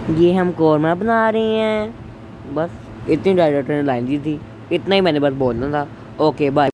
ये हम कौरमा बना रहे हैं। बस इतनी डायरेक्टर ने लाइन दी थी, इतना ही मैंने बस बोलना था। Okay bye.